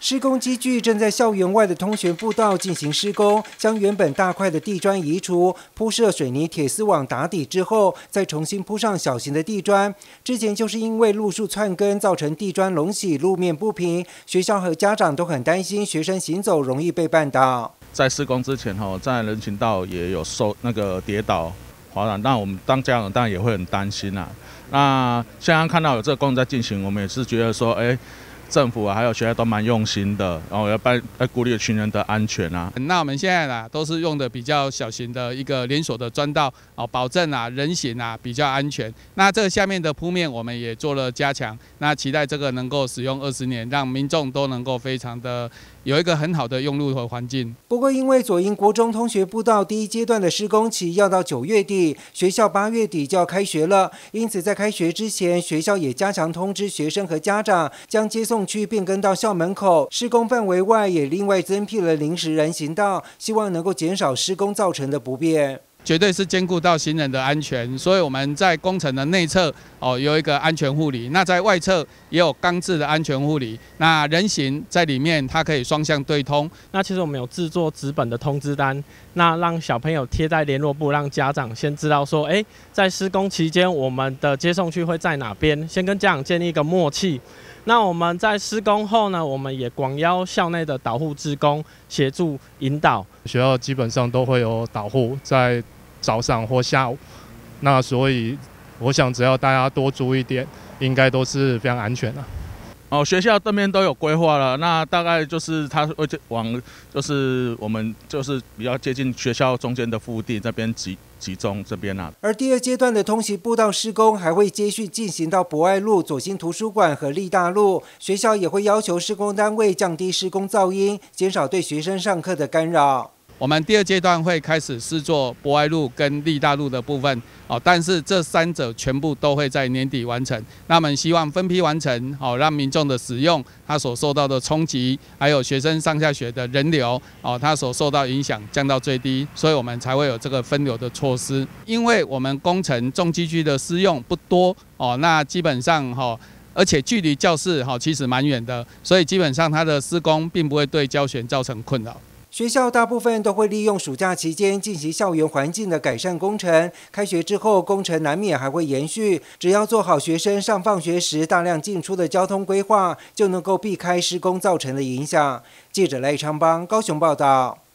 施工机具正在校园外的通学步道进行施工，将原本大块的地砖移除，铺设水泥铁丝网打底之后，再重新铺上小型的地砖。之前就是因为路树窜根，造成地砖隆起，路面不平，学校和家长都很担心学生行走容易被绊倒。 在施工之前在人行道也有跌倒滑倒，那我们当家长当然也会很担心啦。那现在看到有这个工程在进行，我们也是觉得说，政府还有学校都蛮用心的，然后要鼓励群人的安全啊。 那我们现在都是用的比较小型的一个连锁的砖道保证人行比较安全。那这个下面的铺面我们也做了加强，那期待这个能够使用20年，让民众都能够非常的有一个很好的用路和环境。 不过，因为左营国中通学步道第一阶段的施工期要到9月底，学校8月底就要开学了，因此在开学之前，学校也加强通知学生和家长，将接送区变更到校门口。施工范围外也另外增辟了临时人行道，希望能够减少施工造成的不便。 绝对是兼顾到行人的安全，所以我们在工程的内侧有一个安全护理，那在外侧也有钢制的安全护理。那人行在里面它可以双向对通。 那其实我们有制作纸本的通知单，那让小朋友贴在联络簿，让家长先知道说，在施工期间我们的接送区会在哪边，先跟家长建立一个默契。那我们在施工后呢，我们也广邀校内的导护志工协助引导。 学校基本上都会有导护在早上或下午，那所以我想只要大家多注意一点，应该都是非常安全的。 学校这边都有规划了，那大概就是它会往我们比较接近学校中间的腹地这边集中这边啊。 而第2阶段的通行步道施工还会接续进行到博爱路、左新图书馆和立大路，学校也会要求施工单位降低施工噪音，减少对学生上课的干扰。 我们第2阶段会开始施作博爱路跟立大路的部分，但是这3者全部都会在年底完成。那我们希望分批完成，让民众的使用它所受到的冲击，还有学生上下学的人流，它所受到影响降到最低，所以我们才会有这个分流的措施。因为我们工程重机具的施用不多，那基本上而且距离教室其实蛮远的，所以基本上它的施工并不会对教学造成困扰。 学校大部分都会利用暑假期间进行校园环境的改善工程，开学之后工程难免还会延续，只要做好学生上放学时大量进出的交通规划，就能够避开施工造成的影响。记者赖昌邦高雄报道。